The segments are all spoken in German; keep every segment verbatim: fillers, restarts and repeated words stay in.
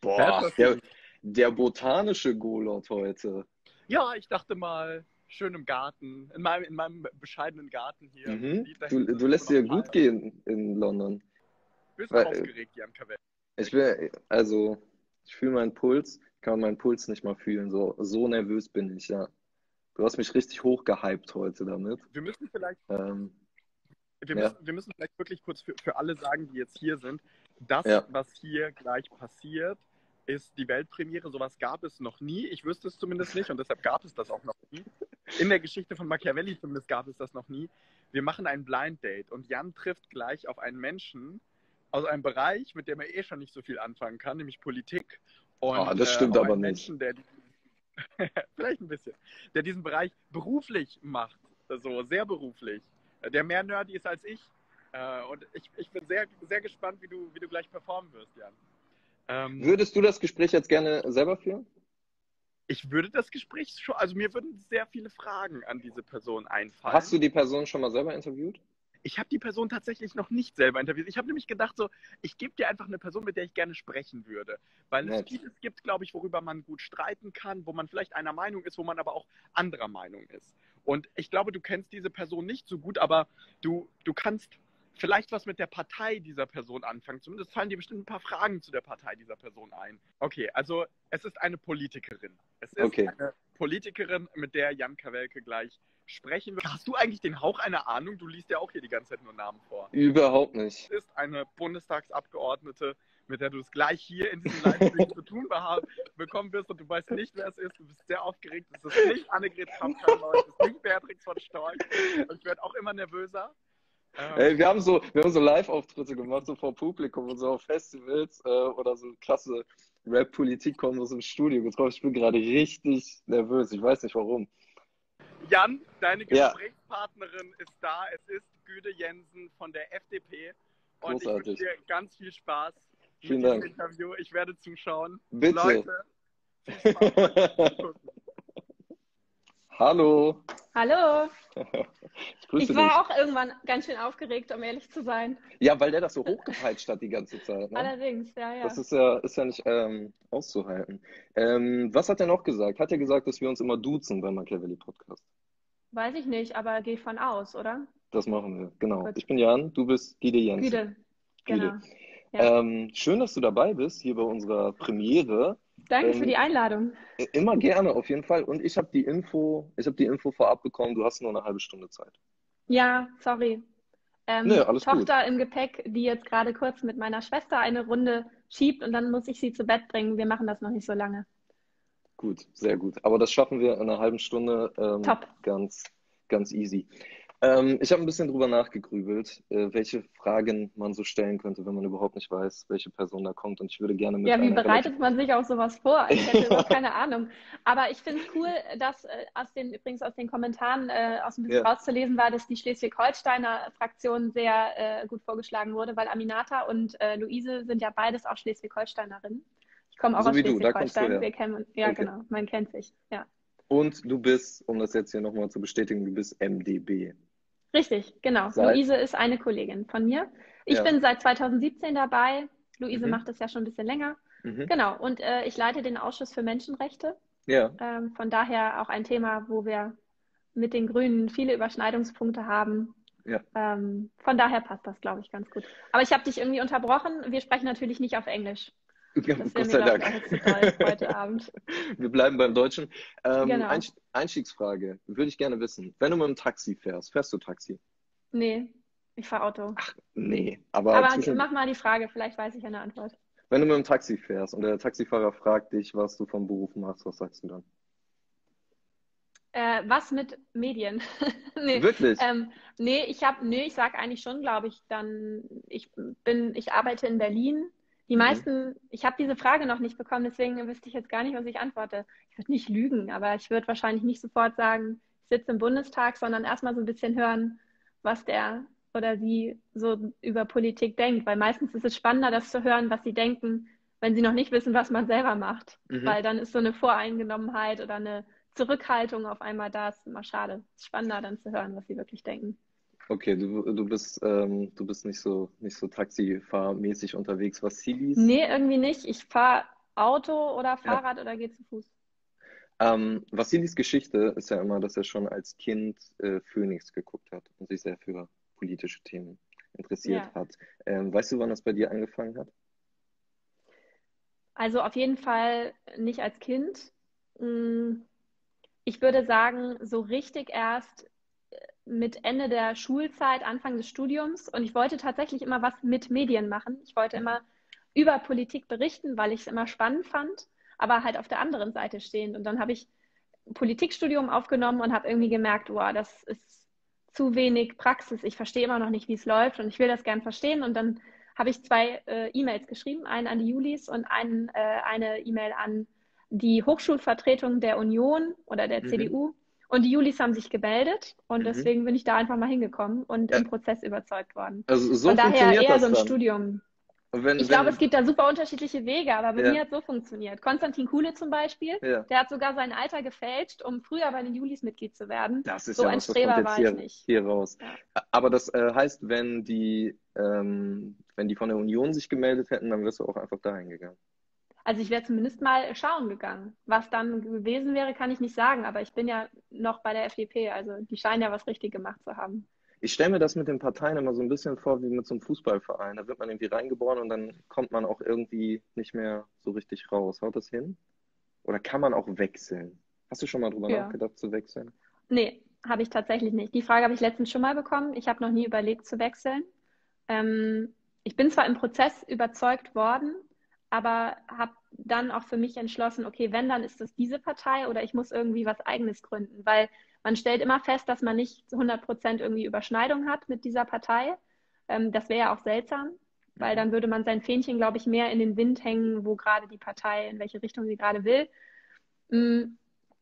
Wer ist Boah, das der, denn? der botanische Golot heute. Ja, ich dachte mal, schön im Garten, in meinem, in meinem bescheidenen Garten hier. Mhm. Lied da Du, hinten du sind lässt nur noch dir gut Palmen. gehen in London. Bist du Weil, äh, aufgeregt, Jan Cavell? ich will, also, ich fühle meinen Puls, ich kann meinen Puls nicht mal fühlen. So, so nervös bin ich, ja. Du hast mich richtig hochgehypt heute damit. Wir müssen vielleicht, Ähm, wir ja, müssen, wir müssen vielleicht wirklich kurz für, für alle sagen, die jetzt hier sind, das, ja, was hier gleich passiert, ist die Weltpremiere. Sowas gab es noch nie. Ich wüsste es zumindest nicht und deshalb gab es das auch noch nie. In der Geschichte von Machiavelli zumindest gab es das noch nie. Wir machen ein Blind Date und Jan trifft gleich auf einen Menschen aus einem Bereich, mit dem er eh schon nicht so viel anfangen kann, nämlich Politik. ah, Und das äh, stimmt auf aber einen nicht. Menschen, der vielleicht ein bisschen, der diesen Bereich beruflich macht, so sehr beruflich, der mehr nerdy ist als ich. Äh, und ich, ich bin sehr, sehr gespannt, wie du, wie du gleich performen wirst, Jan. Ähm, Würdest du das Gespräch jetzt gerne selber führen? ich würde das Gespräch schon, also mir würden sehr viele Fragen an diese Person einfallen. Hast du die Person schon mal selber interviewt? Ich habe die Person tatsächlich noch nicht selber interviewt. Ich habe nämlich gedacht, so, ich gebe dir einfach eine Person, mit der ich gerne sprechen würde. Weil es Nett. vieles gibt, glaube ich, worüber man gut streiten kann, wo man vielleicht einer Meinung ist, wo man aber auch anderer Meinung ist. Und ich glaube, du kennst diese Person nicht so gut, aber du, du kannst vielleicht was mit der Partei dieser Person anfangen. Zumindest fallen dir bestimmt ein paar Fragen zu der Partei dieser Person ein. Okay, also es ist eine Politikerin. Es ist Okay. eine Politikerin, mit der Jan Cawelke gleich sprechen wird. Hast du eigentlich den Hauch einer Ahnung? Du liest ja auch hier die ganze Zeit nur Namen vor. Überhaupt nicht. Es ist eine Bundestagsabgeordnete, mit der du es gleich hier in diesem Livestream zu tun bekommen wirst und du weißt nicht, wer es ist. Du bist sehr aufgeregt. Es ist nicht Annegret Kramp-Karrenbauer, es ist nicht Beatrix von Storch. Und ich werde auch immer nervöser. Ähm, Ey, wir haben so, wir haben so Live-Auftritte gemacht, so vor Publikum und so auf Festivals äh, oder so klasse Rap-Politik-Kombos im Studio getroffen. Ich bin gerade richtig nervös. Ich weiß nicht warum. Jan, deine Ja. Gesprächspartnerin ist da. Es ist Güde Jensen von der F D P. Und Großartig. ich wünsche dir ganz viel Spaß Vielen mit diesem Dank. Interview. Ich werde zuschauen. Bitte. Leute, viel Spaß beim Zugucken. Hallo. Hallo. Ich grüße Ich war dich. auch irgendwann ganz schön aufgeregt, um ehrlich zu sein. Ja, weil der das so hochgepeitscht hat die ganze Zeit. Ne? Allerdings, ja, ja. Das ist ja, ist ja nicht ähm, auszuhalten. Ähm, was hat er noch gesagt? Hat er gesagt, dass wir uns immer duzen beim Machiavelli Podcast? Weiß ich nicht, aber geh von aus, oder? Das machen wir, genau. Gut. Ich bin Jan, du bist Guide Jensen. Güde, Güde. genau. Ja. Ähm, schön, dass du dabei bist, hier bei unserer Premiere. Danke ähm, für die Einladung. Immer gerne, auf jeden Fall. Und ich habe die Info, ich habe die Info vorab bekommen, du hast nur eine halbe Stunde Zeit. Ja, sorry. Ähm, Nö, alles gut. Tochter im Gepäck, die jetzt gerade kurz mit meiner Schwester eine Runde schiebt und dann muss ich sie zu Bett bringen. Wir machen das noch nicht so lange. Gut, sehr gut. Aber das schaffen wir in einer halben Stunde ähm, Top. ganz, ganz easy. Ähm, ich habe ein bisschen drüber nachgegrübelt, äh, welche Fragen man so stellen könnte, wenn man überhaupt nicht weiß, welche Person da kommt. Und ich würde gerne mit Ja, wie einer bereitet relativ- man sich auf sowas vor? Ich hätte überhaupt keine Ahnung. Aber ich finde es cool, dass äh, aus den, übrigens aus den Kommentaren äh, aus dem bisschen Ja. rauszulesen war, dass die Schleswig-Holsteiner Fraktion sehr äh, gut vorgeschlagen wurde, weil Aminata und äh, Luise sind ja beides auch Schleswig-Holsteinerinnen. Ich komme auch So aus wie du, da kommst du Schleswig-Holstein. her. Wir kennen uns, ja Okay. genau, man kennt sich. Ja. Und du bist, um das jetzt hier nochmal zu bestätigen, du bist M D B. Richtig, genau. Seit- Luise ist eine Kollegin von mir. Ich Ja. bin seit zweitausendsiebzehn dabei. Luise Mhm. macht das ja schon ein bisschen länger. Mhm. Genau. Und äh, ich leite den Ausschuss für Menschenrechte. Ja, Ähm, von daher auch ein Thema, wo wir mit den Grünen viele Überschneidungspunkte haben. ja. Ähm, von daher passt das, glaube ich, ganz gut. Aber ich habe dich irgendwie unterbrochen. Wir sprechen natürlich nicht auf Englisch. Das wäre Gott mir, sei glaube ich, Dank. auch jetzt zu doll heute Abend. Wir bleiben beim Deutschen. Ähm, Genau. Einst- Einstiegsfrage, würde ich gerne wissen. Wenn du mit dem Taxi fährst, fährst du Taxi? Nee, ich fahre Auto. Nee, aber, Aber zwischen, mach mal die Frage, vielleicht weiß ich eine Antwort. wenn du mit dem Taxi fährst und der Taxifahrer fragt dich, was du vom Beruf machst, was sagst du dann? Äh, was mit Medien? nee, Wirklich? ähm, nee, ich habe, nee, ich sage eigentlich schon, glaube ich, dann, ich bin, ich arbeite in Berlin. Die Mhm. meisten, ich habe diese Frage noch nicht bekommen, deswegen wüsste ich jetzt gar nicht, was ich antworte. Ich würde nicht lügen, aber ich würde wahrscheinlich nicht sofort sagen, ich sitze im Bundestag, sondern erstmal so ein bisschen hören, was der oder sie so über Politik denkt, weil meistens ist es spannender, das zu hören, was sie denken, wenn sie noch nicht wissen, was man selber macht, Mhm. weil dann ist so eine Voreingenommenheit oder eine Zurückhaltung auf einmal da, ist immer schade. Es ist spannender dann zu hören, was sie wirklich denken. Okay, du, du bist, ähm, du bist nicht so, nicht so taxifahrmäßig unterwegs, was Civis? Nee, irgendwie nicht. Ich fahre Auto oder Ja. Fahrrad oder geht zu Fuß? Ähm, Wassilis Geschichte ist ja immer, dass er schon als Kind äh, Phoenix geguckt hat und sich sehr für politische Themen interessiert Ja, hat. Ähm, weißt du, wann das bei dir angefangen hat? also auf jeden Fall nicht als Kind. Mm, Ich würde sagen, so richtig erst mit Ende der Schulzeit, Anfang des Studiums. Und ich wollte tatsächlich immer was mit Medien machen. Ich wollte Mhm. immer über Politik berichten, weil ich es immer spannend fand, aber halt auf der anderen Seite stehend. Und dann habe ich ein Politikstudium aufgenommen und habe irgendwie gemerkt, wow, das ist zu wenig Praxis. Ich verstehe immer noch nicht, wie es läuft und ich will das gern verstehen. Und dann habe ich zwei äh, E-Mails geschrieben, eine an die Julis und einen, äh, eine E-Mail an die Hochschulvertretung der Union oder der Mhm. C D U. Und die Julis haben sich gemeldet und Mhm. deswegen bin ich da einfach mal hingekommen und Äh, im Prozess überzeugt worden. also so Von daher funktioniert eher so das ein dann. Studium. Und Ich wenn, glaube, es wenn, gibt da super unterschiedliche Wege, aber bei ja, mir hat es so funktioniert. Konstantin Kuhle zum Beispiel, ja. der hat sogar sein Alter gefälscht, um früher bei den Julis Mitglied zu werden. Das ist So ja ein was, das kommt Streber jetzt war ich hier, nicht. hier raus. Ja. Aber das äh, heißt, wenn die, ähm, wenn die von der Union sich gemeldet hätten, dann wärst du auch einfach dahin gegangen. Also ich wäre zumindest mal schauen gegangen. Was dann gewesen wäre, kann ich nicht sagen, aber ich bin ja noch bei der F D P, also die scheinen ja was richtig gemacht zu haben. Ich stelle mir das mit den Parteien immer so ein bisschen vor wie mit so einem Fußballverein. Da wird man irgendwie reingeboren und dann kommt man auch irgendwie nicht mehr so richtig raus. Haut das hin? Oder kann man auch wechseln? Hast du schon mal drüber Ja. nachgedacht zu wechseln? Nee, habe ich tatsächlich nicht. Die Frage habe ich letztens schon mal bekommen. Ich habe noch nie überlegt zu wechseln. Ähm, Ich bin zwar im Prozess überzeugt worden, aber habe dann auch für mich entschlossen, okay, wenn, dann ist es diese Partei oder ich muss irgendwie was Eigenes gründen, weil man stellt immer fest, dass man nicht zu hundert Prozent irgendwie Überschneidung hat mit dieser Partei. Ähm, das wäre ja auch seltsam, weil Mhm. dann würde man sein Fähnchen, glaube ich, mehr in den Wind hängen, wo gerade die Partei, in welche Richtung sie gerade will. Mm,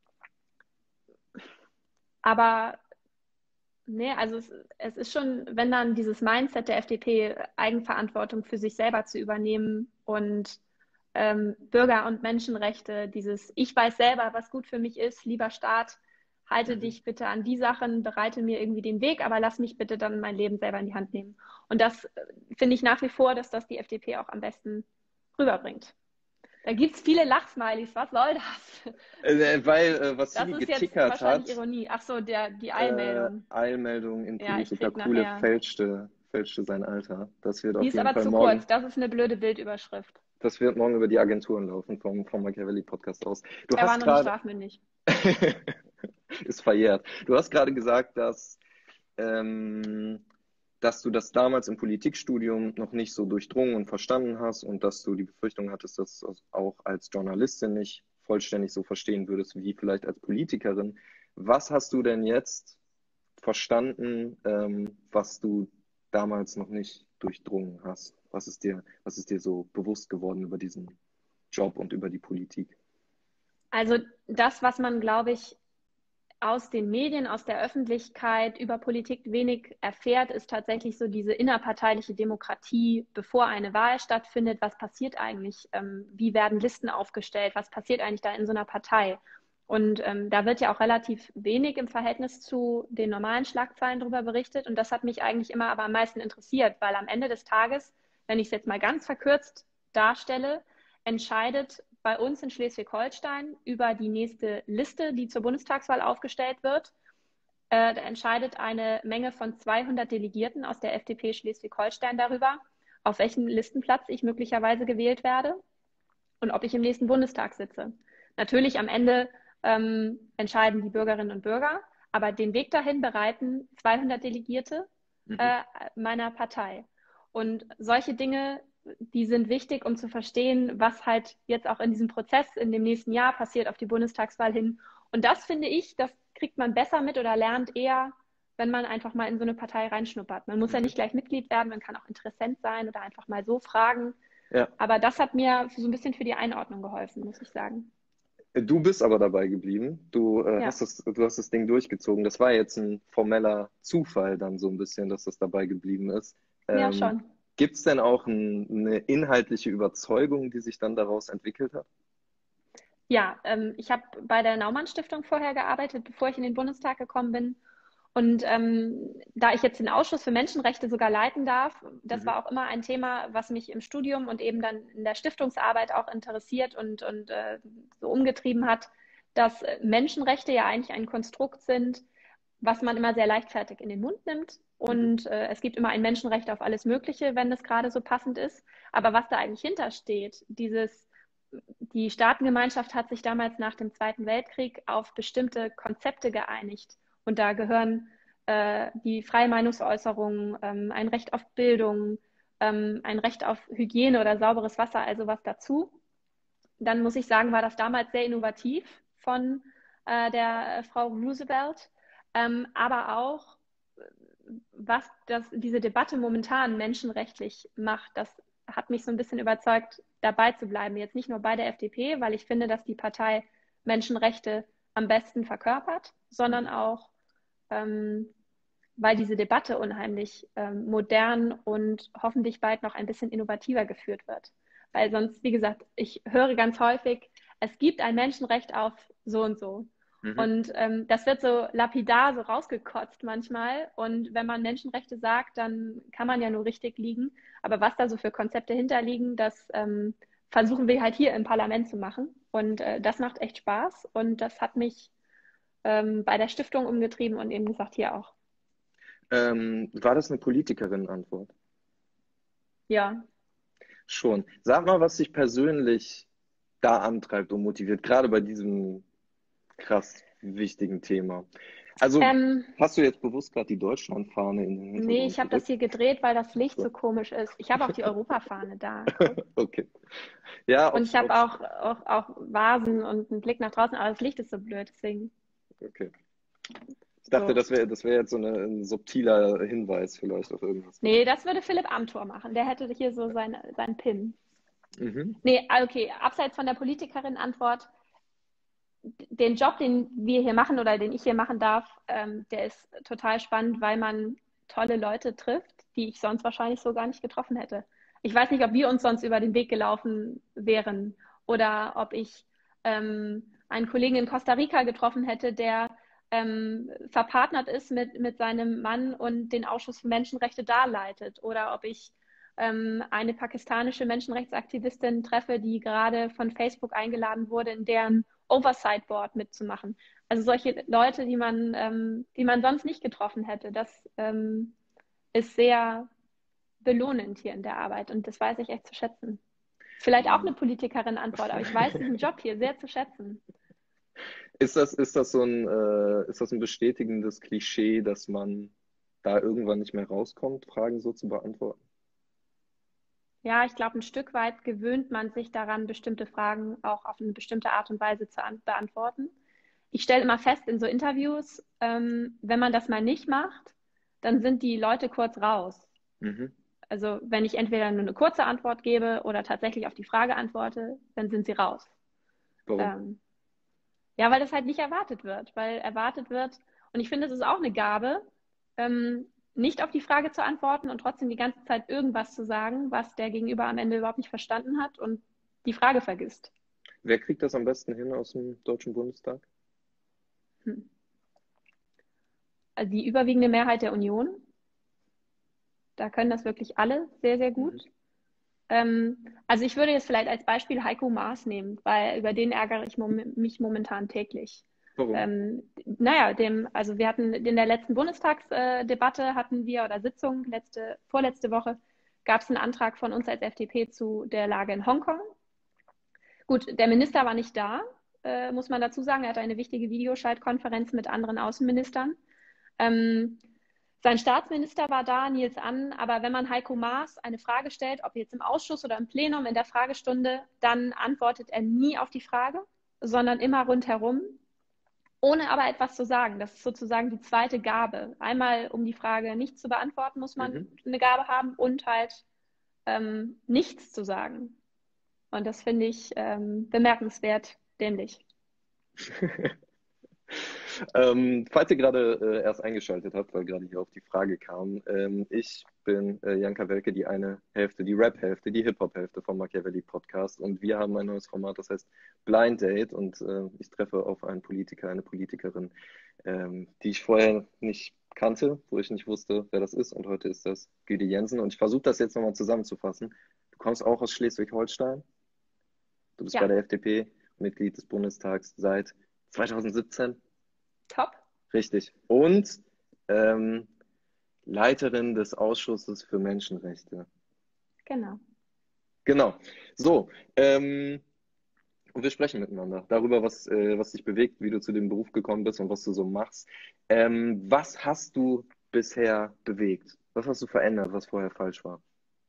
Aber nee, also es, es ist schon, wenn dann dieses Mindset der F D P, Eigenverantwortung für sich selber zu übernehmen und ähm, Bürger- und Menschenrechte, dieses Ich weiß selber, was gut für mich ist, lieber Staat, halte Mhm. dich bitte an die Sachen, bereite mir irgendwie den Weg, aber lass mich bitte dann mein Leben selber in die Hand nehmen. Und das äh, finde ich nach wie vor, dass das die F D P auch am besten rüberbringt. Da gibt es viele Lachsmilies, was soll das? Äh, weil äh, Das Vassili ist jetzt getickert wahrscheinlich hat, Ironie. Ach so, der, die äh, Eilmeldung. Eilmeldung in Ja, ich Politiker krieg Kuhle nachher. fälschte, fälschte sein Alter. Das wird Die auf ist jeden aber Fall zu morgen, kurz. Das ist eine blöde Bildüberschrift. das wird morgen über die Agenturen laufen vom, vom Machiavelli Podcast aus. Du Er war hast noch nicht gerade, strafmündig. ist verjährt. Du hast gerade gesagt, dass, ähm, dass du das damals im Politikstudium noch nicht so durchdrungen und verstanden hast und dass du die Befürchtung hattest, dass du es auch als Journalistin nicht vollständig so verstehen würdest wie vielleicht als Politikerin. Was hast du denn jetzt verstanden, ähm, was du damals noch nicht durchdrungen hast? Was ist dir, was ist dir so bewusst geworden über diesen Job und über die Politik? Also das, was man, glaube ich, aus den Medien, aus der Öffentlichkeit über Politik wenig erfährt, ist tatsächlich so diese innerparteiliche Demokratie, bevor eine Wahl stattfindet. Was passiert eigentlich? Ähm, wie werden Listen aufgestellt? Was passiert eigentlich da in so einer Partei? Und ähm, da wird ja auch relativ wenig im Verhältnis zu den normalen Schlagzeilen darüber berichtet. Und das hat mich eigentlich immer aber am meisten interessiert, weil am Ende des Tages, wenn ich es jetzt mal ganz verkürzt darstelle, entscheidet bei uns in Schleswig-Holstein über die nächste Liste, die zur Bundestagswahl aufgestellt wird. Äh, da entscheidet eine Menge von zweihundert Delegierten aus der F D P Schleswig-Holstein darüber, auf welchem Listenplatz ich möglicherweise gewählt werde und ob ich im nächsten Bundestag sitze. Natürlich am Ende ähm, entscheiden die Bürgerinnen und Bürger, aber den Weg dahin bereiten zweihundert Delegierte Mhm. äh, meiner Partei. Und solche Dinge, die sind wichtig, um zu verstehen, was halt jetzt auch in diesem Prozess in dem nächsten Jahr passiert auf die Bundestagswahl hin. Und das finde ich, das kriegt man besser mit oder lernt eher, wenn man einfach mal in so eine Partei reinschnuppert. Man muss ja Mhm. nicht gleich Mitglied werden, man kann auch Interessent sein oder einfach mal so fragen. Ja. Aber das hat mir so ein bisschen für die Einordnung geholfen, muss ich sagen. Du bist aber dabei geblieben. Du, äh, Ja. hast das, du hast das Ding durchgezogen. Das war jetzt ein formeller Zufall dann so ein bisschen, dass das dabei geblieben ist. Ja, Ähm, schon. Gibt es denn auch ein, eine inhaltliche Überzeugung, die sich dann daraus entwickelt hat? Ja, ähm, ich habe bei der Naumann Stiftung vorher gearbeitet, bevor ich in den Bundestag gekommen bin. Und ähm, da ich jetzt den Ausschuss für Menschenrechte sogar leiten darf, das Mhm. war auch immer ein Thema, was mich im Studium und eben dann in der Stiftungsarbeit auch interessiert und, und äh, so umgetrieben hat, dass Menschenrechte ja eigentlich ein Konstrukt sind, was man immer sehr leichtfertig in den Mund nimmt. Mhm. Und äh, es gibt immer ein Menschenrecht auf alles Mögliche, wenn es gerade so passend ist. Aber was da eigentlich hintersteht, dieses, die Staatengemeinschaft hat sich damals nach dem Zweiten Weltkrieg auf bestimmte Konzepte geeinigt. Und da gehören äh, die freie Meinungsäußerung, ähm, ein Recht auf Bildung, ähm, ein Recht auf Hygiene oder sauberes Wasser, also was dazu. Dann muss ich sagen, war das damals sehr innovativ von äh, der äh, Frau Roosevelt, ähm, aber auch, was das, diese Debatte momentan menschenrechtlich macht, das hat mich so ein bisschen überzeugt, dabei zu bleiben. Jetzt nicht nur bei der F D P, weil ich finde, dass die Partei Menschenrechte am besten verkörpert, sondern auch, ähm, weil diese Debatte unheimlich ähm, modern und hoffentlich bald noch ein bisschen innovativer geführt wird. Weil sonst, wie gesagt, ich höre ganz häufig, es gibt ein Menschenrecht auf so und so. Mhm. Und ähm, das wird so lapidar so rausgekotzt manchmal. Und wenn man Menschenrechte sagt, dann kann man ja nur richtig liegen. Aber was da so für Konzepte hinterliegen, das ähm, versuchen wir halt hier im Parlament zu machen. Und äh, das macht echt Spaß. Und das hat mich ähm, bei der Stiftung umgetrieben und eben gesagt, hier auch. Ähm, war das eine Politikerin-Antwort? Ja. Schon. Sag mal, was dich persönlich da antreibt und motiviert, gerade bei diesem krass wichtigen Thema. Also, Ähm, hast du jetzt bewusst gerade die Deutschlandfahne in den nee, Hintergrund ich habe das gerückt? hier gedreht, weil das Licht So. so komisch ist. Ich habe auch die Europafahne da, guck. Okay. Ja, Und ob, ich habe ob, auch, auch, auch Vasen und einen Blick nach draußen, aber das Licht ist so blöd, deswegen okay. Ich dachte, so. das wäre das wär jetzt so eine, ein subtiler Hinweis vielleicht auf irgendwas. Nee, das würde Philipp Amthor machen. Der hätte hier so seine, seinen Pin. Mhm. Nee, okay, abseits von der Politikerin-Antwort, den Job, den wir hier machen oder den ich hier machen darf, ähm, der ist total spannend, weil man tolle Leute trifft, die ich sonst wahrscheinlich so gar nicht getroffen hätte. Ich weiß nicht, ob wir uns sonst über den Weg gelaufen wären oder ob ich ähm, einen Kollegen in Costa Rica getroffen hätte, der ähm, verpartnert ist mit, mit seinem Mann und den Ausschuss für Menschenrechte da leitet oder ob ich ähm, eine pakistanische Menschenrechtsaktivistin treffe, die gerade von Facebook eingeladen wurde, in deren Oversight Board mitzumachen. Also solche Leute, die man, ähm, die man sonst nicht getroffen hätte. Das ähm, ist sehr belohnend hier in der Arbeit und das weiß ich echt zu schätzen. Vielleicht auch eine Politikerin-Antwort, aber ich weiß diesen Job hier sehr zu schätzen. Ist das, ist das so ein, äh, ist das ein bestätigendes Klischee, dass man da irgendwann nicht mehr rauskommt, Fragen so zu beantworten? Ja, ich glaube, ein Stück weit gewöhnt man sich daran, bestimmte Fragen auch auf eine bestimmte Art und Weise zu beantworten. Ich stelle immer fest in so Interviews, ähm, wenn man das mal nicht macht, dann sind die Leute kurz raus. Mhm. Also wenn ich entweder nur eine kurze Antwort gebe oder tatsächlich auf die Frage antworte, dann sind sie raus. Warum? Ähm, ja, weil das halt nicht erwartet wird, weil erwartet wird, und ich finde, es ist auch eine Gabe, ähm, nicht auf die Frage zu antworten und trotzdem die ganze Zeit irgendwas zu sagen, was der Gegenüber am Ende überhaupt nicht verstanden hat und die Frage vergisst. Wer kriegt das am besten hin aus dem Deutschen Bundestag? Hm. Also die überwiegende Mehrheit der Union, da können das wirklich alle sehr, sehr gut. Mhm. Ähm, also ich würde jetzt vielleicht als Beispiel Heiko Maas nehmen, weil über den ärgere ich mom mich momentan täglich. Warum? Ähm, naja, dem, also wir hatten in der letzten Bundestagsdebatte hatten wir oder Sitzung, letzte, vorletzte Woche, gab es einen Antrag von uns als F D P zu der Lage in Hongkong. Gut, der Minister war nicht da, äh, muss man dazu sagen. Er hatte eine wichtige Videoschaltkonferenz mit anderen Außenministern. Ähm, sein Staatsminister war da, Nils An, aber wenn man Heiko Maas eine Frage stellt, ob jetzt im Ausschuss oder im Plenum in der Fragestunde, dann antwortet er nie auf die Frage, sondern immer rundherum, ohne aber etwas zu sagen. Das ist sozusagen die zweite Gabe. Einmal, um die Frage nicht zu beantworten, muss man Mhm. eine Gabe haben und halt ähm, nichts zu sagen. Und das finde ich ähm, bemerkenswert dämlich. Ähm, falls ihr gerade äh, erst eingeschaltet habt, weil gerade hier auf die Frage kam, ähm, ich bin äh, Janka Welke, die eine Hälfte, die Rap-Hälfte, die Hip-Hop-Hälfte vom Machiavelli Podcast und wir haben ein neues Format, das heißt Blind Date und äh, ich treffe auf einen Politiker, eine Politikerin, ähm, die ich vorher nicht kannte, wo ich nicht wusste, wer das ist. Und heute ist das Güdi Jensen. Und ich versuche das jetzt nochmal zusammenzufassen. Du kommst auch aus Schleswig-Holstein. Du bist Ja. bei der F D P, Mitglied des Bundestags seit zweitausendsiebzehn. Top. Richtig. Und ähm, Leiterin des Ausschusses für Menschenrechte. Genau. Genau. So, ähm, und wir sprechen miteinander darüber, was, äh, was dich bewegt, wie du zu dem Beruf gekommen bist und was du so machst. Ähm, was hast du bisher bewegt? Was hast du verändert, was vorher falsch war?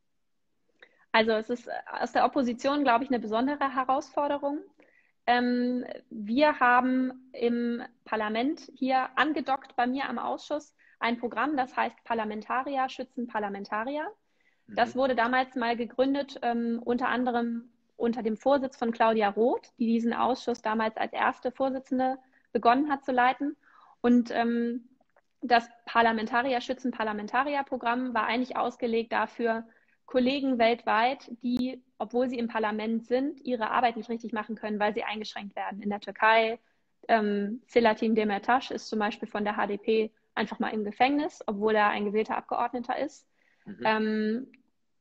Also es ist aus der Opposition, glaube ich, eine besondere Herausforderung. Ähm, wir haben im Parlament hier angedockt bei mir am Ausschuss ein Programm, das heißt Parlamentarier schützen Parlamentarier. Das wurde damals mal gegründet, ähm, unter anderem unter dem Vorsitz von Claudia Roth, die diesen Ausschuss damals als erste Vorsitzende begonnen hat zu leiten. Und ähm, das Parlamentarier schützen Parlamentarier-Programm war eigentlich ausgelegt dafür, Kollegen weltweit, die, obwohl sie im Parlament sind, ihre Arbeit nicht richtig machen können, weil sie eingeschränkt werden. In der Türkei, ähm, Selahattin Demirtas ist zum Beispiel von der H D P einfach mal im Gefängnis, obwohl er ein gewählter Abgeordneter ist. Mhm. Ähm,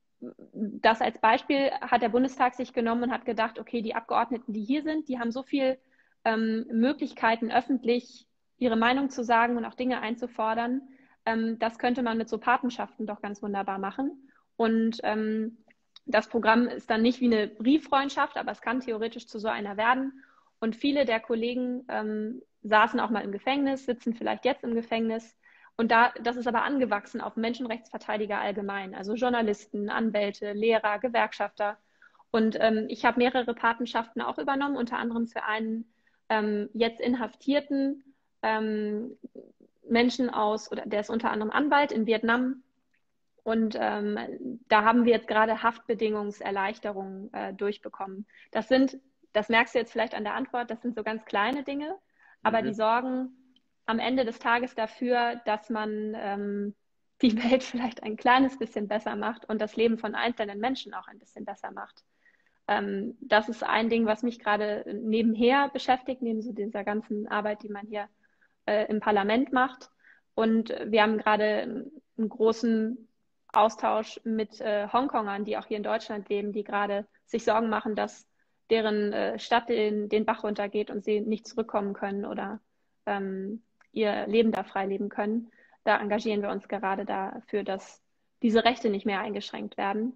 das als Beispiel hat der Bundestag sich genommen und hat gedacht, okay, die Abgeordneten, die hier sind, die haben so viele ähm, Möglichkeiten, öffentlich ihre Meinung zu sagen und auch Dinge einzufordern. Ähm, das könnte man mit so Patenschaften doch ganz wunderbar machen. Und ähm, das Programm ist dann nicht wie eine Brieffreundschaft, aber es kann theoretisch zu so einer werden. Und viele der Kollegen ähm, saßen auch mal im Gefängnis, sitzen vielleicht jetzt im Gefängnis. Und da, das ist aber angewachsen auf Menschenrechtsverteidiger allgemein, also Journalisten, Anwälte, Lehrer, Gewerkschafter. Und ähm, ich habe mehrere Patenschaften auch übernommen, unter anderem für einen ähm, jetzt inhaftierten ähm, Menschen aus, oder der ist unter anderem Anwalt in Vietnam. Und ähm, da haben wir jetzt gerade Haftbedingungserleichterungen äh, durchbekommen. Das sind, das merkst du jetzt vielleicht an der Antwort, das sind so ganz kleine Dinge, aber mhm. die sorgen am Ende des Tages dafür, dass man ähm, die Welt vielleicht ein kleines bisschen besser macht und das Leben von einzelnen Menschen auch ein bisschen besser macht. Ähm, das ist ein Ding, was mich gerade nebenher beschäftigt, neben so dieser ganzen Arbeit, die man hier äh, im Parlament macht. Und wir haben gerade einen großen Austausch mit äh, Hongkongern, die auch hier in Deutschland leben, die gerade sich Sorgen machen, dass deren äh, Stadt den, den Bach runtergeht und sie nicht zurückkommen können oder ähm, ihr Leben da frei leben können. Da engagieren wir uns gerade dafür, dass diese Rechte nicht mehr eingeschränkt werden.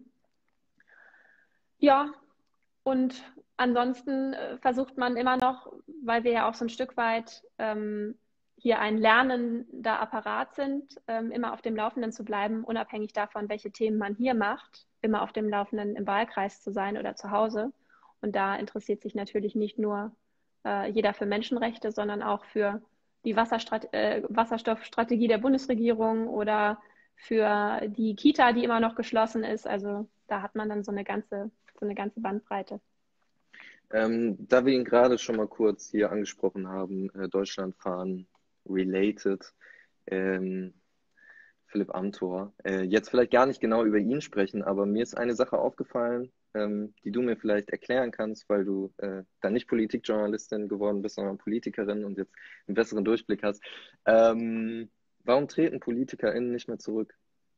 Ja, und ansonsten äh, versucht man immer noch, weil wir ja auch so ein Stück weit ähm, hier ein lernender Apparat sind, ähm, immer auf dem Laufenden zu bleiben, unabhängig davon, welche Themen man hier macht, immer auf dem Laufenden im Wahlkreis zu sein oder zu Hause. Und da interessiert sich natürlich nicht nur äh, jeder für Menschenrechte, sondern auch für die Wasserstrat- äh, Wasserstoffstrategie der Bundesregierung oder für die Kita, die immer noch geschlossen ist. Also da hat man dann so eine ganze, so eine ganze Bandbreite. Ähm, da wir ihn gerade schon mal kurz hier angesprochen haben, äh, Deutschland fahren related, ähm, Philipp Amthor, äh, jetzt vielleicht gar nicht genau über ihn sprechen, aber mir ist eine Sache aufgefallen, ähm, die du mir vielleicht erklären kannst, weil du äh, dann nicht Politikjournalistin geworden bist, sondern Politikerin und jetzt einen besseren Durchblick hast. Ähm, warum treten PolitikerInnen nicht mehr zurück?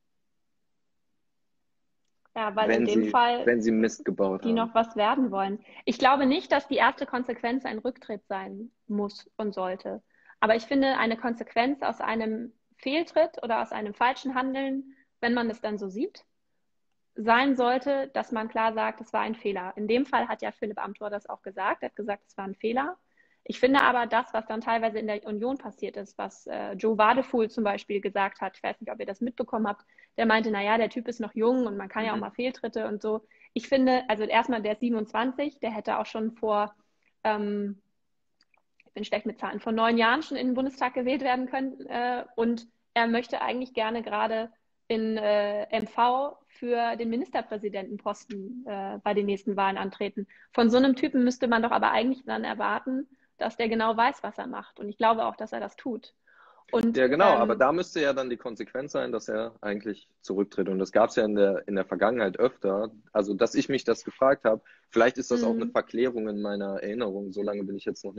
Ja, weil wenn in dem sie, Fall wenn sie Mist gebaut die haben. noch was werden wollen. Ich glaube nicht, dass die erste Konsequenz ein Rücktritt sein muss und sollte. Aber ich finde, eine Konsequenz aus einem Fehltritt oder aus einem falschen Handeln, wenn man es dann so sieht, sein sollte, dass man klar sagt, es war ein Fehler. In dem Fall hat ja Philipp Amthor das auch gesagt. Er hat gesagt, es war ein Fehler. Ich finde aber das, was dann teilweise in der Union passiert ist, was äh, Joe Wadefuhl zum Beispiel gesagt hat, ich weiß nicht, ob ihr das mitbekommen habt, der meinte, naja, der Typ ist noch jung und man kann mhm. ja auch mal Fehltritte und so. Ich finde, also erstmal, der ist siebenundzwanzig, der hätte auch schon vor, ähm, ich bin schlecht mit Zahlen, vor neun Jahren schon in den Bundestag gewählt werden können äh, und er möchte eigentlich gerne gerade in äh, M V für den Ministerpräsidentenposten äh, bei den nächsten Wahlen antreten. Von so einem Typen müsste man doch aber eigentlich dann erwarten, dass der genau weiß, was er macht. Und ich glaube auch, dass er das tut. Und, ja, genau, ähm, aber da müsste ja dann die Konsequenz sein, dass er eigentlich zurücktritt. Und das gab es ja in der, in der Vergangenheit öfter. Also, dass ich mich das gefragt habe, vielleicht ist das auch eine Verklärung in meiner Erinnerung. So lange bin ich jetzt noch nicht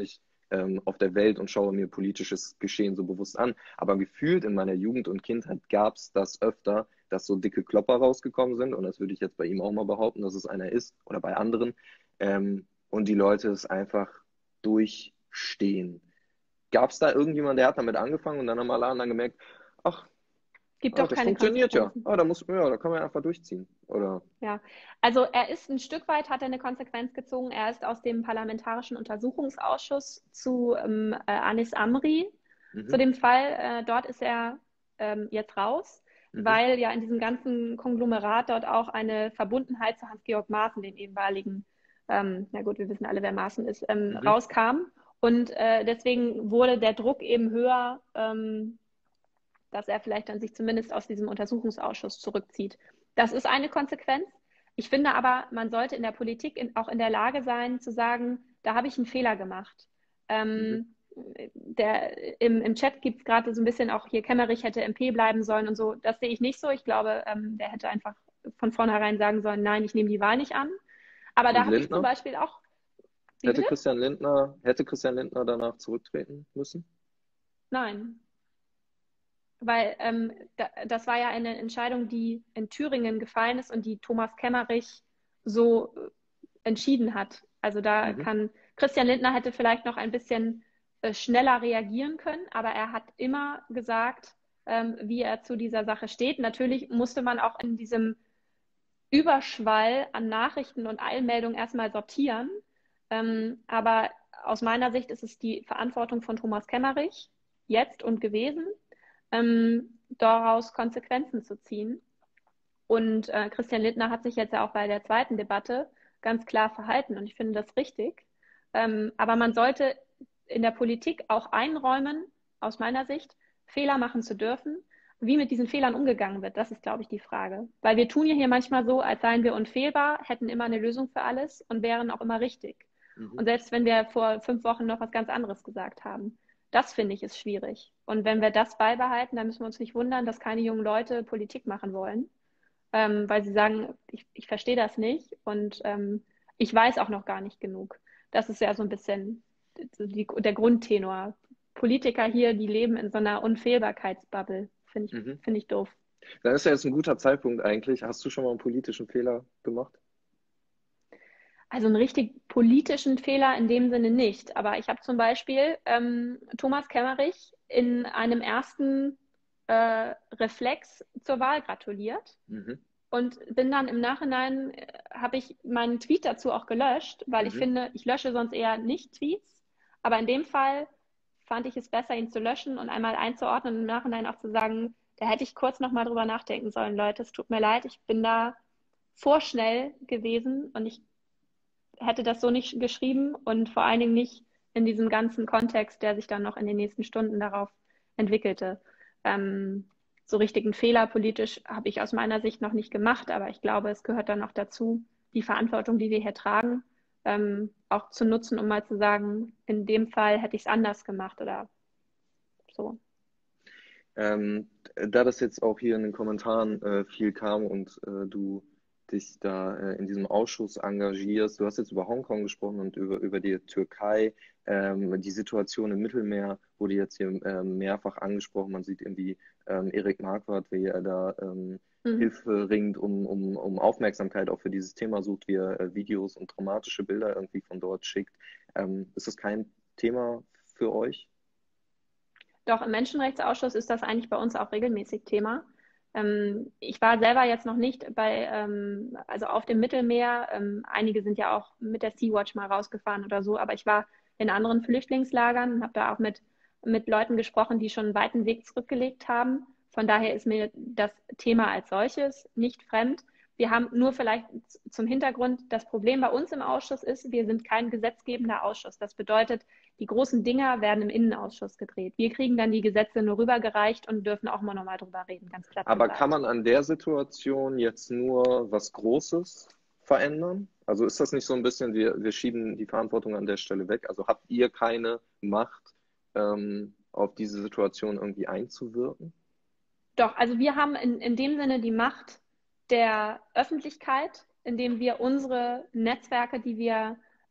ähm, auf der Welt und schaue mir politisches Geschehen so bewusst an. Aber gefühlt in meiner Jugend und Kindheit gab es das öfter, dass so dicke Klopper rausgekommen sind. Und das würde ich jetzt bei ihm auch mal behaupten, dass es einer ist oder bei anderen. Ähm, und die Leute es einfach durchstehen. Gab es da irgendjemand, der hat damit angefangen und dann haben alle anderen gemerkt, ach, Gibt ah, doch das keine funktioniert ja. Konsequenzen. Ah, da muss, ja, da kann man einfach durchziehen. Oder? Ja, also er ist ein Stück weit, hat er eine Konsequenz gezogen. Er ist aus dem Parlamentarischen Untersuchungsausschuss zu ähm, äh, Anis Amri zu Mhm, dem Fall. Äh, dort ist er ähm, jetzt raus, mhm, weil ja in diesem ganzen Konglomerat dort auch eine Verbundenheit zu Hans-Georg Maaßen, den ehemaligen, ähm, na gut, wir wissen alle, wer Maaßen ist, ähm, mhm. rauskam. Und äh, deswegen wurde der Druck eben höher, ähm, dass er vielleicht dann sich zumindest aus diesem Untersuchungsausschuss zurückzieht. Das ist eine Konsequenz. Ich finde aber, man sollte in der Politik in, auch in der Lage sein, zu sagen, da habe ich einen Fehler gemacht. Mhm. Ähm, der, im, Im Chat gibt es gerade so ein bisschen auch hier, Kemmerich hätte M P bleiben sollen und so. Das sehe ich nicht so. Ich glaube, ähm, der hätte einfach von vornherein sagen sollen, nein, ich nehme die Wahl nicht an. Aber Und da habe ich zum Lindner? Beispiel auch, wie Hätte bitte? Christian Lindner, hätte Christian Lindner danach zurücktreten müssen? Nein. Weil ähm, da, das war ja eine Entscheidung, die in Thüringen gefallen ist und die Thomas Kemmerich so äh, entschieden hat. Also da Mhm. kann Christian Lindner hätte vielleicht noch ein bisschen äh, schneller reagieren können, aber er hat immer gesagt, ähm, wie er zu dieser Sache steht. Natürlich musste man auch in diesem Überschwall an Nachrichten und Eilmeldungen erstmal sortieren. Ähm, aber aus meiner Sicht ist es die Verantwortung von Thomas Kemmerich jetzt und gewesen, ähm, daraus Konsequenzen zu ziehen. Und äh, Christian Lindner hat sich jetzt ja auch bei der zweiten Debatte ganz klar verhalten und ich finde das richtig. Ähm, aber man sollte in der Politik auch einräumen, aus meiner Sicht, Fehler machen zu dürfen. Wie mit diesen Fehlern umgegangen wird, das ist, glaube ich, die Frage. Weil wir tun ja hier manchmal so, als seien wir unfehlbar, hätten immer eine Lösung für alles und wären auch immer richtig. Mhm. Und selbst wenn wir vor fünf Wochen noch was ganz anderes gesagt haben. Das finde ich ist schwierig. Und wenn wir das beibehalten, dann müssen wir uns nicht wundern, dass keine jungen Leute Politik machen wollen, ähm, weil sie sagen, ich, ich verstehe das nicht und ähm, ich weiß auch noch gar nicht genug. Das ist ja so ein bisschen die, der Grundtenor. Politiker hier, die leben in so einer Unfehlbarkeitsbubble. Finde ich, Mhm. finde ich doof. Dann ist ja jetzt ein guter Zeitpunkt eigentlich. Hast du schon mal einen politischen Fehler gemacht? Also einen richtig politischen Fehler in dem Sinne nicht. Aber ich habe zum Beispiel ähm, Thomas Kemmerich in einem ersten äh, Reflex zur Wahl gratuliert. Mhm. Und bin dann im Nachhinein, äh, habe ich meinen Tweet dazu auch gelöscht, weil ich Mhm. finde, ich lösche sonst eher nicht Tweets. Aber in dem Fall fand ich es besser, ihn zu löschen und einmal einzuordnen und im Nachhinein auch zu sagen, da hätte ich kurz nochmal drüber nachdenken sollen, Leute. Es tut mir leid, ich bin da vorschnell gewesen und ich hätte das so nicht geschrieben und vor allen Dingen nicht in diesem ganzen Kontext, der sich dann noch in den nächsten Stunden darauf entwickelte. Ähm, so richtigen Fehler politisch habe ich aus meiner Sicht noch nicht gemacht, aber ich glaube, es gehört dann noch dazu, die Verantwortung, die wir hier tragen, ähm, auch zu nutzen, um mal zu sagen, in dem Fall hätte ich es anders gemacht oder so. Ähm, da das jetzt auch hier in den Kommentaren äh, viel kam und äh, du dich da äh, in diesem Ausschuss engagierst, du hast jetzt über Hongkong gesprochen und über, über die Türkei, ähm, die Situation im Mittelmeer wurde jetzt hier ähm, mehrfach angesprochen. Man sieht irgendwie ähm, Erik Marquardt, wie er da ähm, Mhm. Hilfe ringt, um, um, um Aufmerksamkeit auch für dieses Thema sucht, wie er äh, Videos und traumatische Bilder irgendwie von dort schickt. Ähm, ist das kein Thema für euch? Doch im Menschenrechtsausschuss ist das eigentlich bei uns auch regelmäßig Thema. Ähm, ich war selber jetzt noch nicht bei, ähm, also auf dem Mittelmeer. Ähm, einige sind ja auch mit der Sea-Watch mal rausgefahren oder so, aber ich war in anderen Flüchtlingslagern und habe da auch mit, mit Leuten gesprochen, die schon einen weiten Weg zurückgelegt haben. Von daher ist mir das Thema als solches nicht fremd. Wir haben nur vielleicht zum Hintergrund, das Problem bei uns im Ausschuss ist, wir sind kein gesetzgebender Ausschuss. Das bedeutet, die großen Dinger werden im Innenausschuss gedreht. Wir kriegen dann die Gesetze nur rübergereicht und dürfen auch mal nochmal drüber reden, ganz platt Aber kann gesagt. man an der Situation jetzt nur was Großes verändern? Also ist das nicht so ein bisschen, wir, wir schieben die Verantwortung an der Stelle weg? Also habt ihr keine Macht, ähm, auf diese Situation irgendwie einzuwirken? Doch, also wir haben in, in dem Sinne die Macht, der Öffentlichkeit, indem wir unsere Netzwerke, die wir, ähm,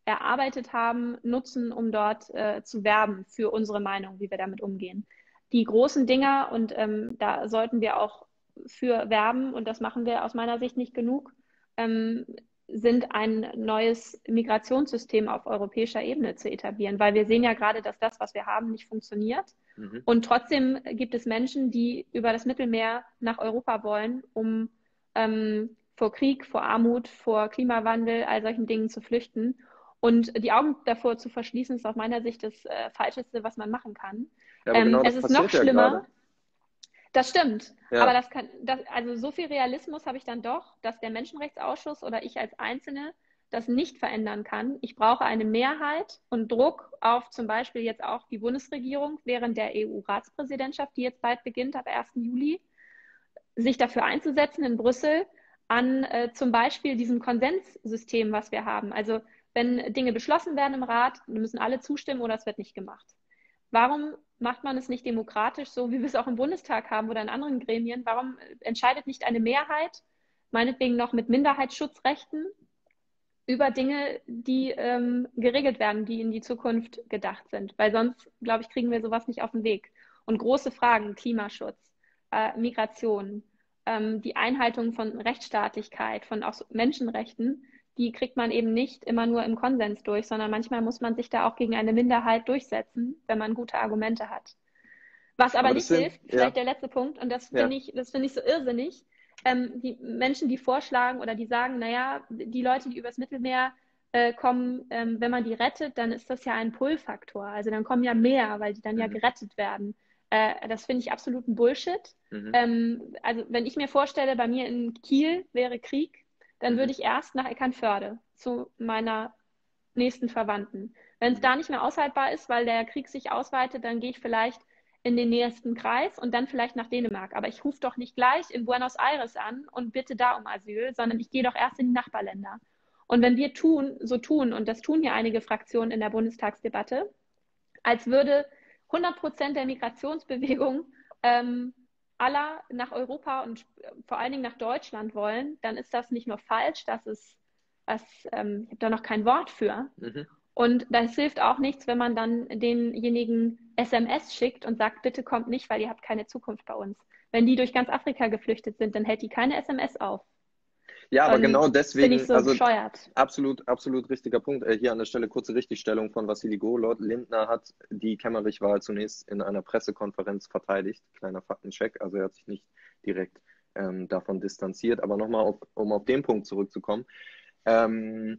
erarbeitet haben, nutzen, um dort äh, zu werben für unsere Meinung, wie wir damit umgehen. Die großen Dinger, und ähm, da sollten wir auch für werben, und das machen wir aus meiner Sicht nicht genug, ähm, sind ein neues Migrationssystem auf europäischer Ebene zu etablieren, weil wir sehen ja gerade, dass das, was wir haben, nicht funktioniert. Mhm. Und trotzdem gibt es Menschen, die über das Mittelmeer nach Europa wollen, um ähm, vor Krieg, vor Armut, vor Klimawandel, all solchen Dingen zu flüchten. Und die Augen davor zu verschließen, ist aus meiner Sicht das äh, Falscheste, was man machen kann. Ja, aber genau ähm, das es ist noch passiert ja schlimmer. gerade. Das stimmt, Ja. aber das kann, das, also so viel Realismus habe ich dann doch, dass der Menschenrechtsausschuss oder ich als Einzelne das nicht verändern kann. Ich brauche eine Mehrheit und Druck auf zum Beispiel jetzt auch die Bundesregierung während der E U-Ratspräsidentschaft, die jetzt bald beginnt, ab ersten Juli, sich dafür einzusetzen in Brüssel an äh, zum Beispiel diesem Konsenssystem, was wir haben. Also wenn Dinge beschlossen werden im Rat, müssen alle zustimmen oder es wird nicht gemacht. Warum macht man es nicht demokratisch, so wie wir es auch im Bundestag haben oder in anderen Gremien? Warum entscheidet nicht eine Mehrheit, meinetwegen noch mit Minderheitsschutzrechten, über Dinge, die ähm, geregelt werden, die in die Zukunft gedacht sind? Weil sonst, glaube ich, kriegen wir sowas nicht auf den Weg. Und große Fragen, Klimaschutz, äh, Migration, ähm, die Einhaltung von Rechtsstaatlichkeit, von auch Menschenrechten, die kriegt man eben nicht immer nur im Konsens durch, sondern manchmal muss man sich da auch gegen eine Minderheit durchsetzen, wenn man gute Argumente hat. Was aber, aber nicht sind, hilft, vielleicht ja. der letzte Punkt, und das finde ja. ich, das finde ich so irrsinnig, ähm, die Menschen, die vorschlagen oder die sagen, naja, die Leute, die übers Mittelmeer äh, kommen, ähm, wenn man die rettet, dann ist das ja ein Pull-Faktor. Also dann kommen ja mehr, weil die dann mhm. ja gerettet werden. Äh, das finde ich absoluten Bullshit. Mhm. Ähm, also wenn ich mir vorstelle, bei mir in Kiel wäre Krieg, dann würde ich erst nach Eckernförde zu meiner nächsten Verwandten. Wenn es da nicht mehr aushaltbar ist, weil der Krieg sich ausweitet, dann gehe ich vielleicht in den nächsten Kreis und dann vielleicht nach Dänemark. Aber ich rufe doch nicht gleich in Buenos Aires an und bitte da um Asyl, sondern ich gehe doch erst in die Nachbarländer. Und wenn wir tun, so tun, und das tun hier einige Fraktionen in der Bundestagsdebatte, als würde hundert Prozent der Migrationsbewegung ähm, aller nach Europa und vor allen Dingen nach Deutschland wollen, dann ist das nicht nur falsch, das ist, das, ähm, ich habe da noch kein Wort für. Mhm. Und das hilft auch nichts, wenn man dann denjenigen S M S schickt und sagt, bitte kommt nicht, weil ihr habt keine Zukunft bei uns. Wenn die durch ganz Afrika geflüchtet sind, dann hält die keine S M S auf. Ja, aber und genau deswegen, ich so also bescheuert. absolut, absolut richtiger Punkt. Äh, hier an der Stelle kurze Richtigstellung von Vassili Golod. Lindner hat die Kemmerich-Wahl zunächst in einer Pressekonferenz verteidigt. Kleiner Faktencheck, also er hat sich nicht direkt ähm, davon distanziert. Aber nochmal, auf, um auf den Punkt zurückzukommen. Ähm,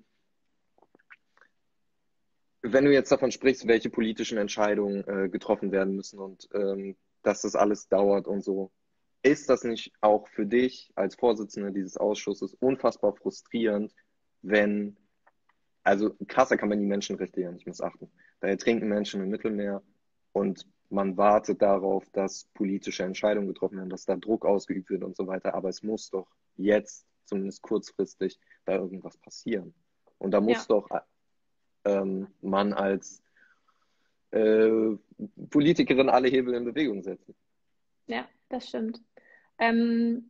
wenn du jetzt davon sprichst, welche politischen Entscheidungen äh, getroffen werden müssen und ähm, dass das alles dauert und so, ist das nicht auch für dich als Vorsitzende dieses Ausschusses unfassbar frustrierend, wenn, also krasser kann man die Menschenrechte ja nicht missachten. Da ertrinken Menschen im Mittelmeer und man wartet darauf, dass politische Entscheidungen getroffen werden, dass da Druck ausgeübt wird und so weiter. Aber es muss doch jetzt, zumindest kurzfristig, da irgendwas passieren. Und da muss ja. doch ähm, man als äh, Politikerin alle Hebel in Bewegung setzen. Ja, das stimmt. Ähm,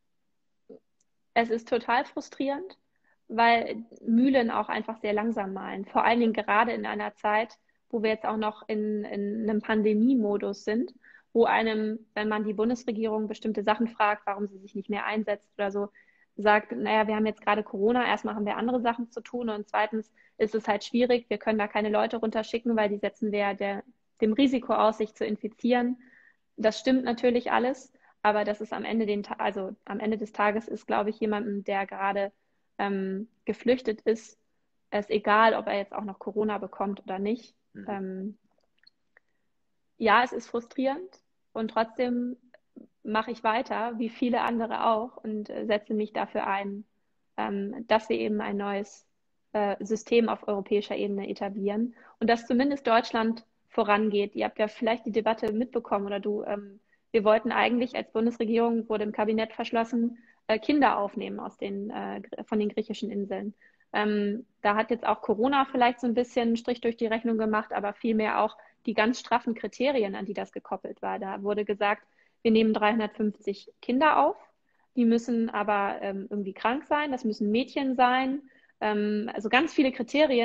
es ist total frustrierend, weil Mühlen auch einfach sehr langsam malen. Vor allen Dingen gerade in einer Zeit, wo wir jetzt auch noch in, in einem Pandemie-Modus sind, wo einem, wenn man die Bundesregierung bestimmte Sachen fragt, warum sie sich nicht mehr einsetzt oder so, sagt, naja, wir haben jetzt gerade Corona, erstmal haben wir andere Sachen zu tun und zweitens ist es halt schwierig, wir können da keine Leute runterschicken, weil die setzen wir der, dem Risiko aus, sich zu infizieren. Das stimmt natürlich alles, aber das ist am Ende, den, also am Ende des Tages ist, glaube ich, jemandem, der gerade ähm, geflüchtet ist, es egal, ob er jetzt auch noch Corona bekommt oder nicht. Mhm. Ähm, ja, es ist frustrierend und trotzdem mache ich weiter, wie viele andere auch, und äh, setze mich dafür ein, ähm, dass wir eben ein neues äh, System auf europäischer Ebene etablieren und dass zumindest Deutschland vorangeht. Ihr habt ja vielleicht die Debatte mitbekommen oder du, ähm, wir wollten eigentlich als Bundesregierung, wurde im Kabinett verschlossen, äh, Kinder aufnehmen aus den, äh, von den griechischen Inseln. Ähm, da hat jetzt auch Corona vielleicht so ein bisschen einen Strich durch die Rechnung gemacht, aber vielmehr auch die ganz straffen Kriterien, an die das gekoppelt war. Da wurde gesagt, wir nehmen dreihundertfünfzig Kinder auf, die müssen aber ähm, irgendwie krank sein, das müssen Mädchen sein, ähm, also ganz viele Kriterien,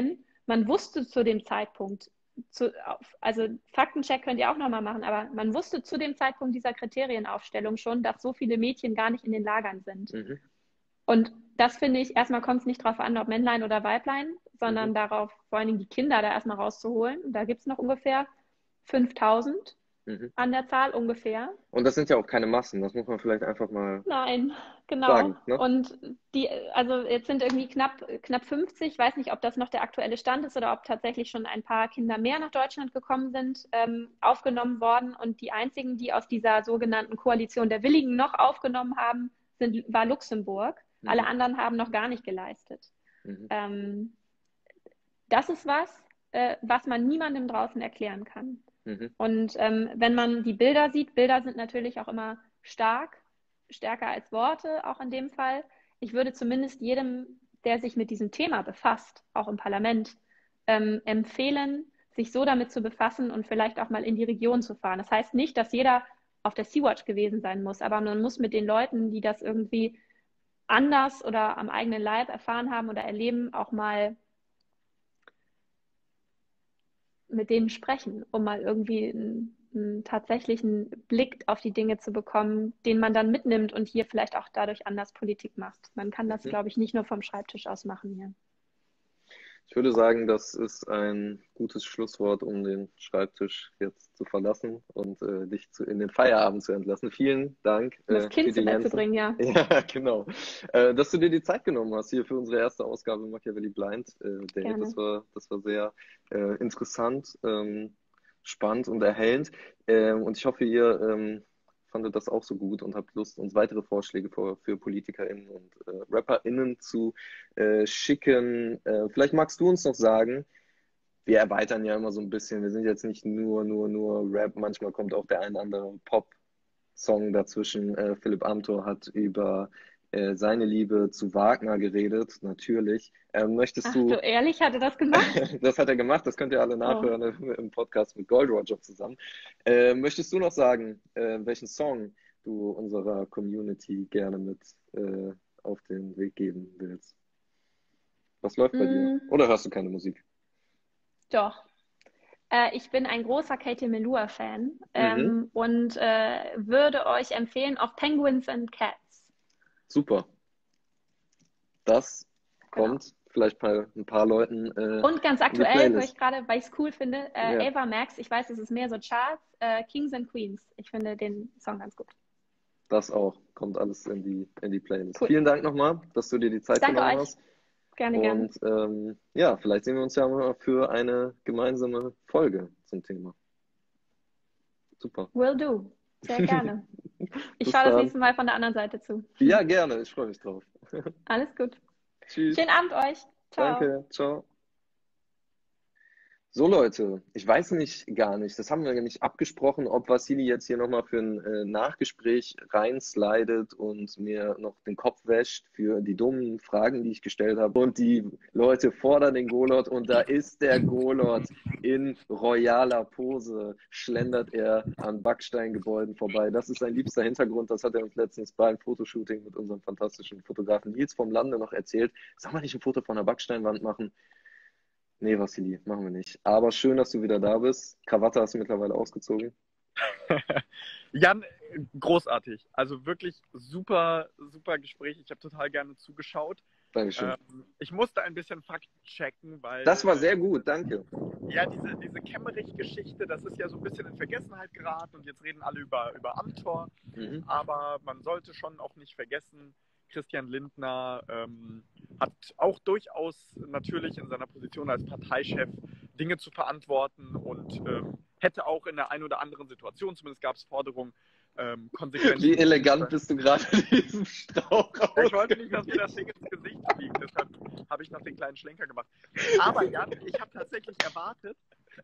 man wusste zu dem Zeitpunkt, zu, also Faktencheck könnt ihr auch nochmal machen, aber man wusste zu dem Zeitpunkt dieser Kriterienaufstellung schon, dass so viele Mädchen gar nicht in den Lagern sind. Mhm. Und das finde ich, erstmal kommt es nicht darauf an, ob Männlein oder Weiblein, sondern Mhm. darauf, vor allen Dingen die Kinder da erstmal rauszuholen. Und da gibt es noch ungefähr fünftausend Mhm. an der Zahl ungefähr. Und das sind ja auch keine Massen, das muss man vielleicht einfach mal Nein, genau. sagen. Ne? Und die, also jetzt sind irgendwie knapp, knapp fünfzig, ich weiß nicht, ob das noch der aktuelle Stand ist oder ob tatsächlich schon ein paar Kinder mehr nach Deutschland gekommen sind, ähm, aufgenommen worden. Und die einzigen, die aus dieser sogenannten Koalition der Willigen noch aufgenommen haben, sind, war Luxemburg. Mhm. Alle anderen haben noch gar nicht geleistet. Mhm. Ähm, das ist was, äh, was man niemandem draußen erklären kann. Mhm. Und ähm, wenn man die Bilder sieht, Bilder sind natürlich auch immer stark, stärker als Worte, auch in dem Fall. Ich würde zumindest jedem, der sich mit diesem Thema befasst, auch im Parlament, ähm, empfehlen, sich so damit zu befassen und vielleicht auch mal in die Region zu fahren. Das heißt nicht, dass jeder auf der Sea-Watch gewesen sein muss, aber man muss mit den Leuten, die das irgendwie anders oder am eigenen Leib erfahren haben oder erleben, auch mal mit denen sprechen, um mal irgendwie einen, einen tatsächlichen Blick auf die Dinge zu bekommen, den man dann mitnimmt und hier vielleicht auch dadurch anders Politik macht. Man kann das, Mhm. glaube ich, nicht nur vom Schreibtisch aus machen hier. Ich würde sagen, das ist ein gutes Schlusswort, um den Schreibtisch jetzt zu verlassen und äh, dich zu, in den Feierabend zu entlassen. Vielen Dank Um das äh, Kind für zu die Bett zu Jensen. bringen, ja. Ja, genau. Äh, dass du dir die Zeit genommen hast hier für unsere erste Ausgabe Machiavelli Blind äh, Date. Gerne. Das war, das war sehr äh, interessant, ähm, spannend und erhellend. Ähm, und ich hoffe, ihr ähm, fandet das auch so gut und habt Lust, uns weitere Vorschläge für, für PolitikerInnen und äh, RapperInnen zu äh, schicken. Äh, vielleicht magst du uns noch sagen, wir erweitern ja immer so ein bisschen. Wir sind jetzt nicht nur, nur, nur Rap. Manchmal kommt auch der ein oder andere Pop-Song dazwischen. Äh, Philipp Amthor hat über äh, seine Liebe zu Wagner geredet, natürlich. Ähm, möchtest Ach du, du, ehrlich, hat er das gemacht? das hat er gemacht, das könnt ihr alle Oh. nachhören im, im Podcast mit Gold Roger zusammen. Äh, möchtest du noch sagen, äh, welchen Song du unserer Community gerne mit äh, auf den Weg geben willst? Was läuft bei dir? Mm, Oder hörst du keine Musik? doch. Äh, ich bin ein großer Katie Melua-Fan Mhm. ähm, und äh, würde euch empfehlen, auf Penguins and Cats. Super. Das Genau. kommt vielleicht bei ein paar Leuten äh, Und ganz in die aktuell, wo ich Playlist. gerade, weil ich es cool finde, äh, Ja, Ava Max, ich weiß, es ist mehr so Charts, äh, Kings and Queens. Ich finde den Song ganz gut. das auch. Kommt alles in die, in die Playlist. Cool. Vielen Dank nochmal, dass du dir die Zeit Danke genommen euch. hast. Gerne, gerne. Und ähm, ja, vielleicht sehen wir uns ja mal für eine gemeinsame Folge zum Thema. Super. Will do. Sehr gerne. Ich Bis schaue das dann. nächste Mal von der anderen Seite zu. Ja, gerne. Ich freue mich drauf. Alles gut. Tschüss. Schönen Abend euch. Ciao. Danke. Ciao. So Leute, ich weiß nicht gar nicht, das haben wir ja nicht abgesprochen, ob Vassili jetzt hier nochmal für ein äh, Nachgespräch reinslidet und mir noch den Kopf wäscht für die dummen Fragen, die ich gestellt habe. Und die Leute fordern den Golot und da ist der Golot in royaler Pose, schlendert er an Backsteingebäuden vorbei. Das ist sein liebster Hintergrund, das hat er uns letztens beim Fotoshooting mit unserem fantastischen Fotografen Nils vom Lande noch erzählt. Soll man nicht ein Foto von einer Backsteinwand machen? Nee, Vassili, machen wir nicht. Aber schön, dass du wieder da bist. Krawatte hast du mittlerweile ausgezogen. Jan, großartig. Also wirklich super, super Gespräch. Ich habe total gerne zugeschaut. Dankeschön. Ähm, ich musste ein bisschen Fakt checken, weil... Das war sehr gut, danke. Ja, diese, diese Kemmerich-Geschichte, das ist ja so ein bisschen in Vergessenheit geraten und jetzt reden alle über, über Amthor. Mhm. Aber man sollte schon auch nicht vergessen, Christian Lindner ähm, hat auch durchaus natürlich in seiner Position als Parteichef Dinge zu verantworten und ähm, hätte auch in der einen oder anderen Situation, zumindest gab es Forderungen, ähm, konsequent... Wie elegant bist du gerade diesen Strauch raus. Ich wollte nicht, dass mir das Ding ins Gesicht fliegt, deshalb habe ich noch den kleinen Schlenker gemacht. Aber Jan, ich habe tatsächlich erwartet...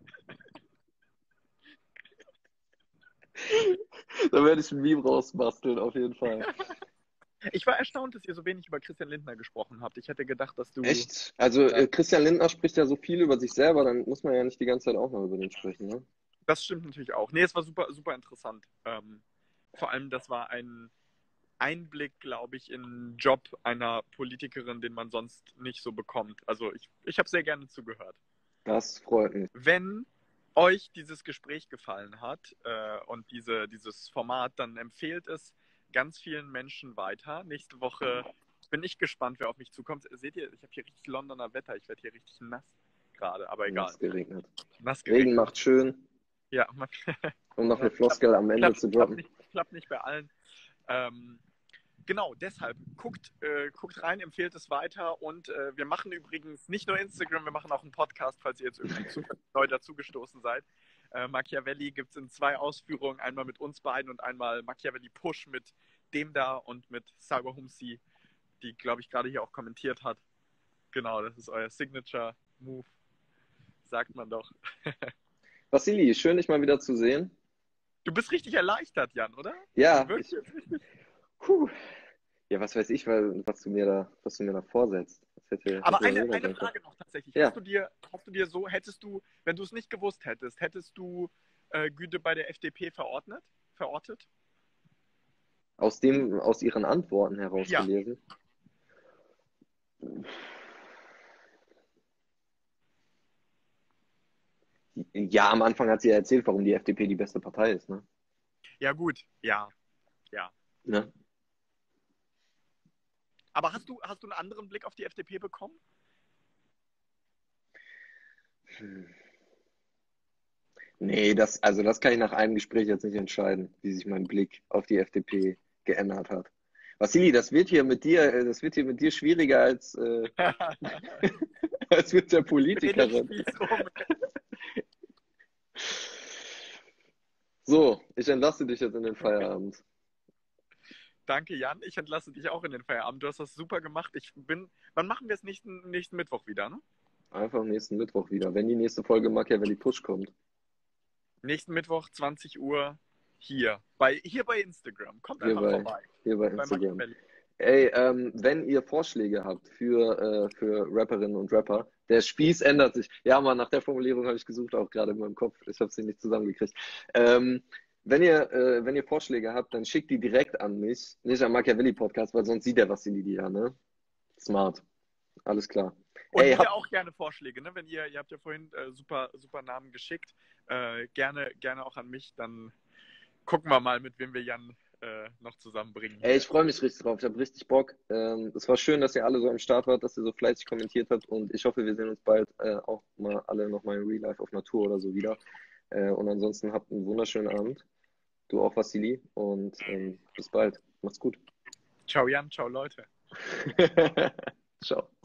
Da werde ich ein Meme rausbasteln, auf jeden Fall. Ich war erstaunt, dass ihr so wenig über Christian Lindner gesprochen habt. Ich hätte gedacht, dass du... Echt? Also äh, Christian Lindner spricht ja so viel über sich selber, dann muss man ja nicht die ganze Zeit auch noch über den sprechen, ne? Das stimmt natürlich auch. Nee, es war super, super interessant. Ähm, vor allem, das war ein Einblick, glaube ich, in den Job einer Politikerin, den man sonst nicht so bekommt. Also ich, ich habe sehr gerne zugehört. Das freut mich. Wenn euch dieses Gespräch gefallen hat äh, und diese, dieses Format, dann empfehlt es ganz vielen Menschen weiter. Nächste Woche bin ich gespannt, wer auf mich zukommt. Seht ihr, ich habe hier richtig Londoner Wetter. Ich werde hier richtig nass gerade, aber egal. Nass geregnet. Nass geregnet. Regen macht schön. Ja, man, Um noch ja, eine Floskel am Ende klappt, zu klappt, droppen. nicht, klappt nicht bei allen. Ähm, genau, deshalb guckt, äh, guckt rein, empfehlt es weiter und äh, wir machen übrigens nicht nur Instagram, wir machen auch einen Podcast, falls ihr jetzt irgendwie zu, neu dazugestoßen seid. Äh, Machiavelli gibt es in zwei Ausführungen, einmal mit uns beiden und einmal Machiavelli Push mit dem da und mit Cyber Humsi, die, glaube ich, gerade hier auch kommentiert hat. Genau, das ist euer Signature-Move, sagt man doch. Vassili, schön, dich mal wieder zu sehen. Du bist richtig erleichtert, Jan, oder? Ja, Du wirkst ich, jetzt richtig. puh. Ja, was weiß ich, weil, was du mir da, was du mir da vorsetzt. Das hätte, Aber hätte ja eine, jeder eine sein können. Frage noch tatsächlich. Ja. Hast du dir, hast du dir so, hättest du, wenn du es nicht gewusst hättest, hättest du äh, Güte bei der F D P verordnet, verortet? Aus dem, aus ihren Antworten herausgelesen. Ja, am Anfang hat sie ja erzählt, warum die F D P die beste Partei ist, ne? Ja, gut, ja, ja. Ne? Aber hast du, hast du einen anderen Blick auf die F D P bekommen? Hm. Nee, das, also das kann ich nach einem Gespräch jetzt nicht entscheiden, wie sich mein Blick auf die F D P geändert hat. Vassili, das wird hier mit dir, äh, das wird hier mit dir schwieriger als, äh, als mit der Politikerin. So, ich entlasse dich jetzt in den Feierabend. Danke, Jan. Ich entlasse dich auch in den Feierabend. Du hast das super gemacht. Ich bin. Wann machen wir es nächsten, nächsten Mittwoch wieder, ne? Einfach nächsten Mittwoch wieder, wenn die nächste Folge Machiavelli Push kommt. Nächsten Mittwoch, zwanzig Uhr, hier. Bei, hier bei Instagram. Kommt Hier einfach bei, vorbei. hier bei Bei Instagram. Machiavelli. Ey, ähm, wenn ihr Vorschläge habt für, äh, für Rapperinnen und Rapper, der Spieß ändert sich. Ja, Mann, nach der Formulierung habe ich gesucht, auch gerade in meinem Kopf. Ich habe sie nicht zusammengekriegt. Ähm, wenn ihr, äh, wenn ihr Vorschläge habt, dann schickt die direkt an mich, nicht am Machiavelli Podcast, weil sonst sieht der Vassili die ja, ne? Smart. Alles klar. Und Ey, ihr hab, auch gerne Vorschläge, ne? Wenn ihr, ihr habt ja vorhin äh, super, super Namen geschickt, äh, gerne, gerne auch an mich, dann gucken wir mal, mit wem wir Jan äh, noch zusammenbringen. ey, ich freue mich richtig drauf. Ich habe richtig Bock. Ähm, es war schön, dass ihr alle so am Start wart, dass ihr so fleißig kommentiert habt und ich hoffe, wir sehen uns bald äh, auch mal alle nochmal in Real Life auf Natur oder so wieder. Äh, und ansonsten habt einen wunderschönen Abend. Du auch, Vassili. Und ähm, bis bald. Macht's gut. Ciao Jan, ciao Leute. Ciao.